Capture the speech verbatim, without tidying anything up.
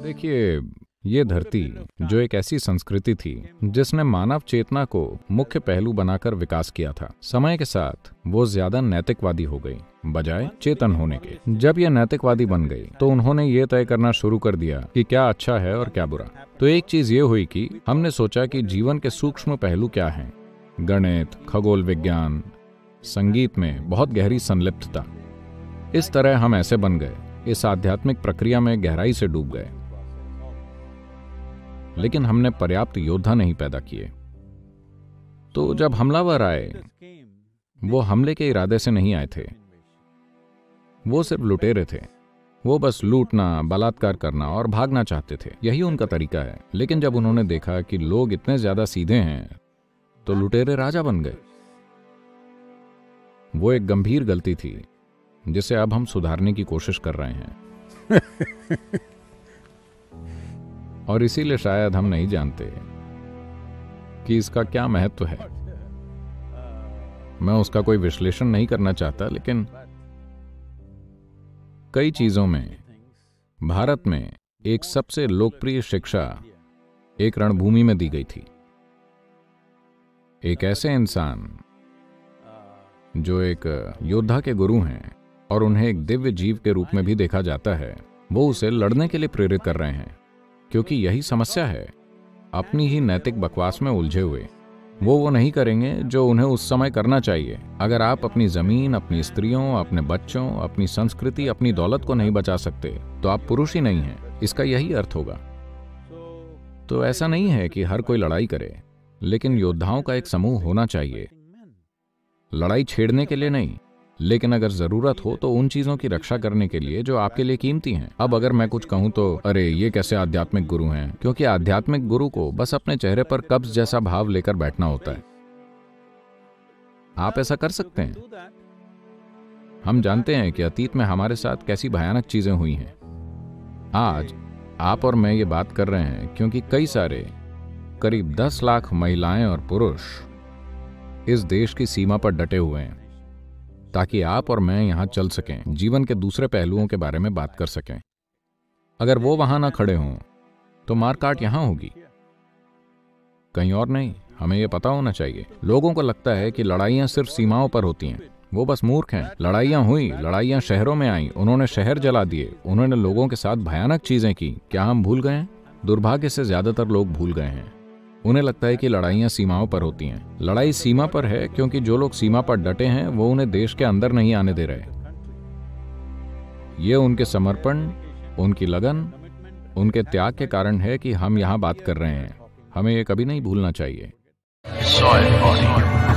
देखिए, ये धरती जो एक ऐसी संस्कृति थी जिसने मानव चेतना को मुख्य पहलू बनाकर विकास किया था, समय के साथ वो ज्यादा नैतिकवादी हो गई बजाय चेतन होने के। जब ये नैतिकवादी बन गई तो उन्होंने ये तय करना शुरू कर दिया कि क्या अच्छा है और क्या बुरा। तो एक चीज ये हुई कि हमने सोचा कि जीवन के सूक्ष्म पहलू क्या हैं। गणित, खगोल विज्ञान, संगीत में बहुत गहरी संलिप्तता। इस तरह हम ऐसे बन गए, इस आध्यात्मिक प्रक्रिया में गहराई से डूब गए। लेकिन हमने पर्याप्त योद्धा नहीं पैदा किए। तो जब हमलावर आए, वो हमले के इरादे से नहीं आए थे, वो सिर्फ लुटेरे थे। वो बस लूटना, बलात्कार करना और भागना चाहते थे, यही उनका तरीका है। लेकिन जब उन्होंने देखा कि लोग इतने ज्यादा सीधे हैं, तो लुटेरे राजा बन गए। वो एक गंभीर गलती थी जिसे अब हम सुधारने की कोशिश कर रहे हैं। और इसीलिए शायद हम नहीं जानते कि इसका क्या महत्व है। मैं उसका कोई विश्लेषण नहीं करना चाहता, लेकिन कई चीजों में भारत में एक सबसे लोकप्रिय शिक्षा एक रणभूमि में दी गई थी। एक ऐसे इंसान जो एक योद्धा के गुरु हैं और उन्हें एक दिव्य जीव के रूप में भी देखा जाता है, वो उसे लड़ने के लिए प्रेरित कर रहे हैं। क्योंकि यही समस्या है, अपनी ही नैतिक बकवास में उलझे हुए वो वो नहीं करेंगे जो उन्हें उस समय करना चाहिए। अगर आप अपनी जमीन, अपनी स्त्रियों, अपने बच्चों, अपनी संस्कृति, अपनी दौलत को नहीं बचा सकते, तो आप पुरुष ही नहीं हैं। इसका यही अर्थ होगा। तो ऐसा नहीं है कि हर कोई लड़ाई करे, लेकिन योद्धाओं का एक समूह होना चाहिए। लड़ाई छेड़ने के लिए नहीं, लेकिन अगर जरूरत हो तो उन चीजों की रक्षा करने के लिए जो आपके लिए कीमती हैं। अब अगर मैं कुछ कहूं तो अरे ये कैसे आध्यात्मिक गुरु हैं, क्योंकि आध्यात्मिक गुरु को बस अपने चेहरे पर कब्ज जैसा भाव लेकर बैठना होता है। आप ऐसा कर सकते हैं। हम जानते हैं कि अतीत में हमारे साथ कैसी भयानक चीजें हुई हैं। आज आप और मैं ये बात कर रहे हैं क्योंकि कई सारे करीब दस लाख महिलाएं और पुरुष इस देश की सीमा पर डटे हुए हैं, ताकि आप और मैं यहां चल सकें, जीवन के दूसरे पहलुओं के बारे में बात कर सकें। अगर वो वहां ना खड़े हों तो मारकाट यहां होगी, कहीं और नहीं। हमें यह पता होना चाहिए। लोगों को लगता है कि लड़ाइयां सिर्फ सीमाओं पर होती हैं। वो बस मूर्ख हैं। लड़ाइयां हुई, लड़ाइयां शहरों में आईं, उन्होंने शहर जला दिए, उन्होंने लोगों के साथ भयानक चीजें की। क्या हम भूल गए हैं? दुर्भाग्य से ज्यादातर लोग भूल गए हैं। उन्हें लगता है कि लड़ाइयां सीमाओं पर होती हैं। लड़ाई सीमा पर है क्योंकि जो लोग सीमा पर डटे हैं वो उन्हें देश के अंदर नहीं आने दे रहे। ये उनके समर्पण, उनकी लगन, उनके त्याग के कारण है कि हम यहां बात कर रहे हैं। हमें ये कभी नहीं भूलना चाहिए।